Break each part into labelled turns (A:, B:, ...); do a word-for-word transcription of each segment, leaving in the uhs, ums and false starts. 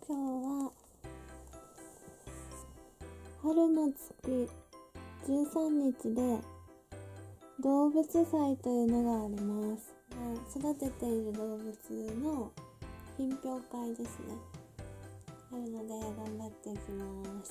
A: 今日は春の月じゅうさんにちで動物祭というのがあります。育てている動物の品評会ですね。あるので頑張っていきます。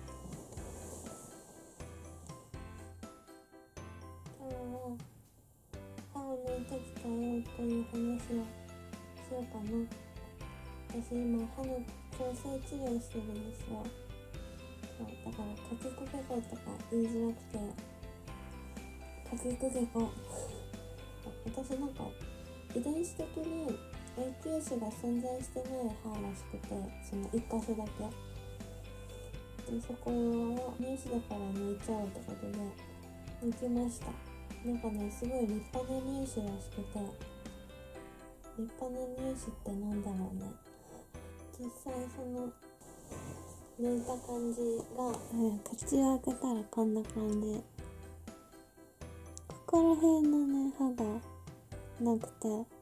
A: 今日は歯を抜いてきたよという話をしようかな。私今歯の矯正治療してるんですよ。そうだからかきくけことか言いづらくてかきくけこ私なんか遺伝子的に永久歯が存在してない歯らしくて、その一箇所だけで、そこを乳歯だから抜いちゃおうってことで抜きました。なんかね、すごい立派な乳歯らしくて、立派な乳歯ってなんだろうね。実際その抜いた感じが、うん、口を開けたらこんな感じ。ここら辺のね歯がなくて、わ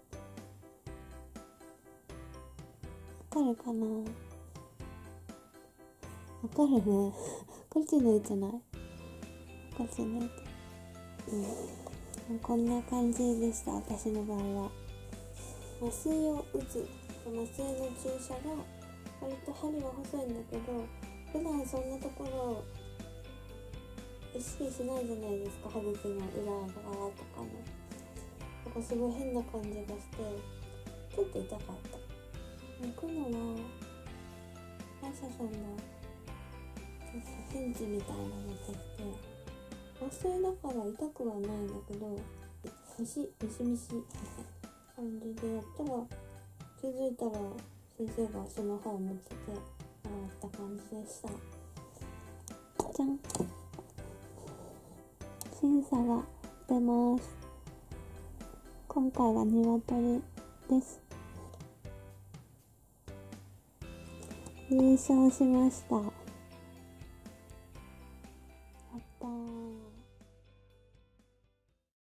A: かるかな。わかるねこっち抜いてない、こっち抜いて、うん、こんな感じでした。私の場合は麻酔を打つ麻酔の注射が割と針は細いんだけど、普段そんなところ意識しないじゃないですか。歯茎の裏側とかのなんかすごい変な感じがしてちょっと痛かった。抜くのは歯医者さんがちょっとペンチみたいなの持ってきて、麻酔だから痛くはないんだけど、ミシミシミシみたいな感じでやったら、気づいたら先生がその歯を持ってて洗った感じでした。じゃん、審査が出ます。今回は鶏です。優勝しました。